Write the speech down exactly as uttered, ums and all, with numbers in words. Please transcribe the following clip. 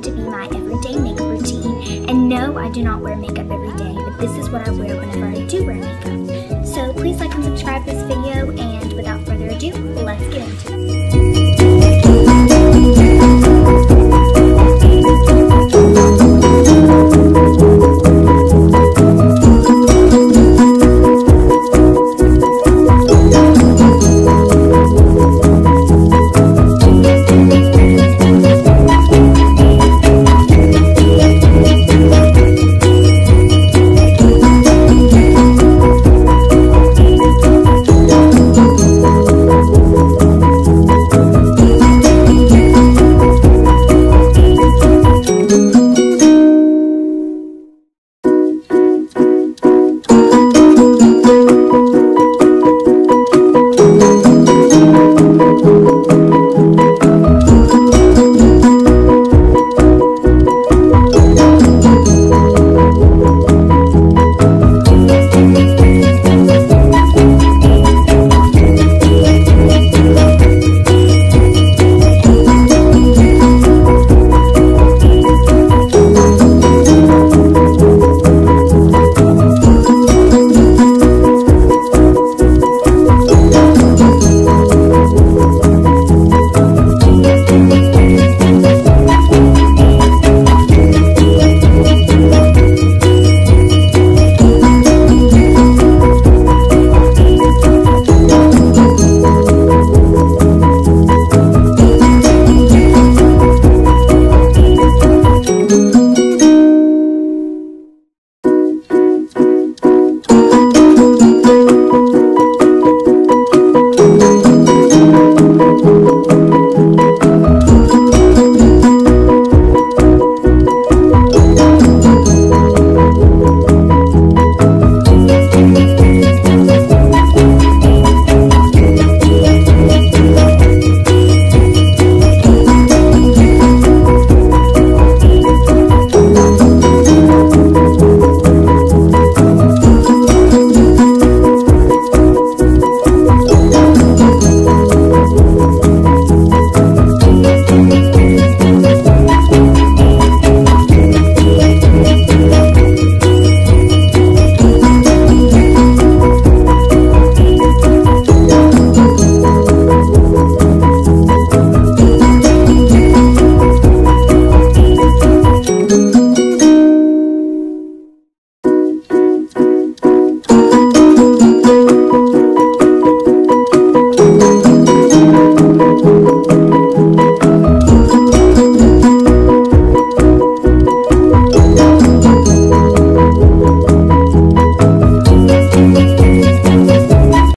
to be my everyday makeup routine. And no, I do not wear makeup every day, but this is what I wear whenever I do wear makeup. So please like and subscribe this video, and without further ado, let's get into it.